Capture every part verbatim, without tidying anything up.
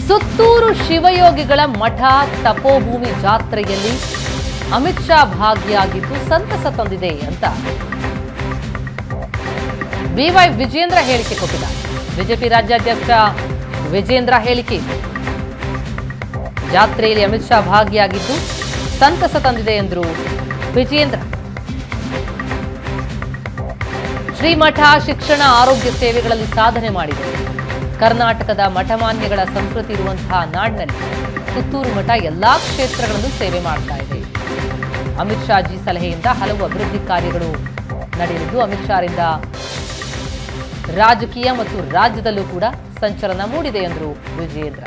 ಸುತ್ತೂರು ಶಿವಯೋಗಿಗಳ ಮಠ ತಪೋಭೂಮಿ ಜಾತ್ರೆಯಲ್ಲಿ ಅಮಿತ್ ಶಾ ಭಾಗಿಯಾಗಿದ್ದು ಸಂತಸ ತಂದಿದೆ ಅಂತ ಬಿವೈ ವಿಜೇಂದ್ರ ಹೇಳಿಕೆ ಕೊಟ್ಟಿದ್ದಾರೆ. ಬಿಜೆಪಿ ರಾಜ್ಯಾಧ್ಯಕ್ಷ ವಿಜೇಂದ್ರ ಹೇಳಿಕೆ, ಜಾತ್ರೆಯಲ್ಲಿ ಅಮಿತ್ ಶಾ ಭಾಗಿಯಾಗಿದ್ದು ಸಂತಸ ತಂದಿದೆ ಎಂದರು ವಿಜೇಂದ್ರ. ಶ್ರೀಮಠ ಶಿಕ್ಷಣ ಆರೋಗ್ಯ ಸೇವೆಗಳಲ್ಲಿ ಸಾಧನೆ ಮಾಡಿದೆ. ಕರ್ನಾಟಕದ ಮಠಮಾನ್ಯಗಳ ಸಂಸ್ಕೃತಿ ಇರುವಂತಹ ನಾಡಿನಲ್ಲಿ ಸುತ್ತೂರು ಮಠ ಎಲ್ಲಾ ಕ್ಷೇತ್ರಗಳಲ್ಲೂ ಸೇವೆ ಮಾಡ್ತಾ ಇದೆ. ಅಮಿತ್ ಶಾ ಜಿ ಸಲಹೆಯಿಂದ ಹಲವು ಅಭಿವೃದ್ಧಿ ಕಾರ್ಯಗಳು ನಡೆಯಲಿದ್ದು ಅಮಿತ್ ಶಾರಿಂದ ರಾಜಕೀಯ ಮತ್ತು ರಾಜ್ಯದಲ್ಲೂ ಕೂಡ ಸಂಚಲನ ಮೂಡಿದೆ ಎಂದರು ವಿಜೇಂದ್ರ.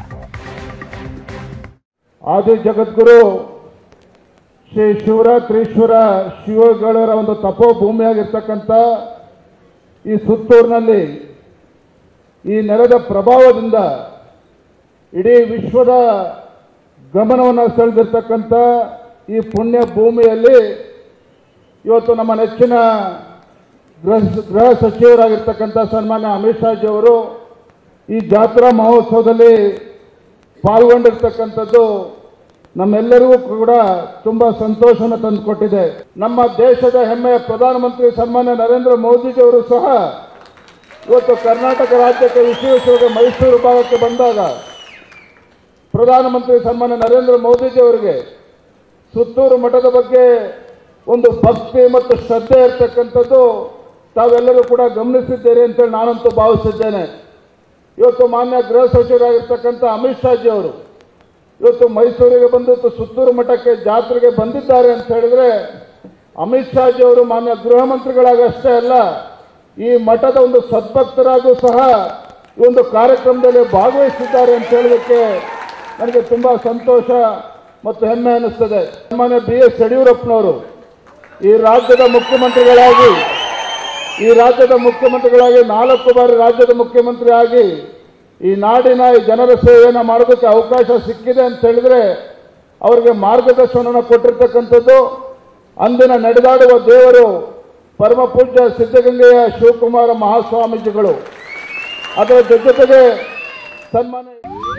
ಆದಿ ಜಗದ್ಗುರು ಶ್ರೀ ಶಿವರಾತ್ರೀಶ್ವರ ಶಿವಗಳವರ ಒಂದು ತಪೋಭೂಮಿಯಾಗಿರ್ತಕ್ಕಂಥ ಈ ಸುತ್ತೂರಿನಲ್ಲಿ ಈ ನೆಲದ ಪ್ರಭಾವದಿಂದ ಇಡೀ ವಿಶ್ವದ ಗಮನವನ್ನು ಸೆಳೆದಿರ್ತಕ್ಕಂಥ ಈ ಪುಣ್ಯ ಭೂಮಿಯಲ್ಲಿ ಇವತ್ತು ನಮ್ಮ ನೆಚ್ಚಿನ ಗೃಹ ಗೃಹ ಸಚಿವರಾಗಿರ್ತಕ್ಕಂಥ ಸನ್ಮಾನ್ಯ ಅಮಿತ್ ಶಾ ಜಿಯವರು ಈ ಜಾತ್ರಾ ಮಹೋತ್ಸವದಲ್ಲಿ ಪಾಲ್ಗೊಂಡಿರ್ತಕ್ಕಂಥದ್ದು ನಮ್ಮೆಲ್ಲರಿಗೂ ಕೂಡ ತುಂಬ ಸಂತೋಷವನ್ನು ತಂದುಕೊಟ್ಟಿದೆ. ನಮ್ಮ ದೇಶದ ಹೆಮ್ಮೆಯ ಪ್ರಧಾನಮಂತ್ರಿ ಸನ್ಮಾನ್ಯ ನರೇಂದ್ರ ಮೋದಿಜಿಯವರು ಸಹ ಇವತ್ತು ಕರ್ನಾಟಕ ರಾಜ್ಯಕ್ಕೆ ವಿಶೇಷವಾಗಿ ಮೈಸೂರು ಭಾಗಕ್ಕೆ ಬಂದಾಗ ಪ್ರಧಾನಮಂತ್ರಿ ಸನ್ಮಾನ್ಯ ನರೇಂದ್ರ ಮೋದಿಜಿಯವರಿಗೆ ಸುತ್ತೂರು ಮಠದ ಬಗ್ಗೆ ಒಂದು ಭಕ್ತಿ ಮತ್ತು ಶ್ರದ್ಧೆ ಇರತಕ್ಕಂಥದ್ದು ತಾವೆಲ್ಲರೂ ಕೂಡ ಗಮನಿಸಿದ್ದೀರಿ ಅಂತೇಳಿ ನಾನಂತೂ ಭಾವಿಸಿದ್ದೇನೆ. ಇವತ್ತು ಮಾನ್ಯ ಗೃಹ ಸಚಿವರಾಗಿರ್ತಕ್ಕಂಥ ಅಮಿತ್ ಶಾ ಜಿಯವರು ಇವತ್ತು ಮೈಸೂರಿಗೆ ಬಂದು ಸುತ್ತೂರು ಮಠಕ್ಕೆ ಜಾತ್ರೆಗೆ ಬಂದಿದ್ದಾರೆ ಅಂತ ಹೇಳಿದ್ರೆ ಅಮಿತ್ ಶಾ ಜಿಯವರು ಮಾನ್ಯ ಗೃಹ ಮಂತ್ರಿಗಳಾಗಷ್ಟೇ ಅಲ್ಲ, ಈ ಮಠದ ಒಂದು ಸದ್ಭಕ್ತರಾಗೂ ಸಹ ಈ ಒಂದು ಕಾರ್ಯಕ್ರಮದಲ್ಲಿ ಭಾಗವಹಿಸಿದ್ದಾರೆ ಅಂತ ಹೇಳೋದಕ್ಕೆ ನನಗೆ ತುಂಬ ಸಂತೋಷ ಮತ್ತು ಹೆಮ್ಮೆ ಅನ್ನಿಸ್ತದೆ. ಸನ್ಮಾನ್ಯ ಬಿ ಎಸ್ ಯಡಿಯೂರಪ್ಪನವರು ಈ ರಾಜ್ಯದ ಮುಖ್ಯಮಂತ್ರಿಗಳಾಗಿ ಈ ರಾಜ್ಯದ ಮುಖ್ಯಮಂತ್ರಿಗಳಾಗಿ ನಾಲ್ಕು ಬಾರಿ ರಾಜ್ಯದ ಮುಖ್ಯಮಂತ್ರಿ ಆಗಿ ಈ ನಾಡಿನ ಈ ಜನರ ಸೇವೆಯನ್ನು ಮಾಡೋದಕ್ಕೆ ಅವಕಾಶ ಸಿಕ್ಕಿದೆ ಅಂತ ಹೇಳಿದ್ರೆ ಅವರಿಗೆ ಮಾರ್ಗದರ್ಶನವನ್ನು ಕೊಟ್ಟಿರ್ತಕ್ಕಂಥದ್ದು ಅಂದಿನ ನಡೆದಾಡುವ ದೇವರು ಪರಮ ಪೂಜ್ಯ ಸಿದ್ಧಗಂಗೆಯ ಶಿವಕುಮಾರ ಮಹಾಸ್ವಾಮೀಜಿಗಳು. ಅದರ ಜೊತೆಗೆ ಸನ್ಮಾನ್ಯ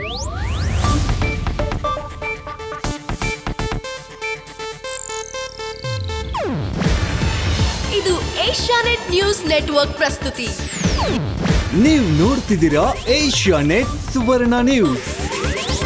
ಇದು ಏಷ್ಯಾನೆಟ್ ನ್ಯೂಸ್ ನೆಟ್ವರ್ಕ್ ಪ್ರಸ್ತುತಿ. ನೀವು ನೋಡ್ತಿದ್ದೀರಾ ಏಷ್ಯಾನೆಟ್ ಸುವರ್ಣ ನ್ಯೂಸ್.